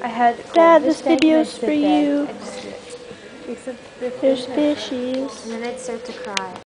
I had Dad, this this video's for you. Except the There's fish. fishies. And then I'd start to cry.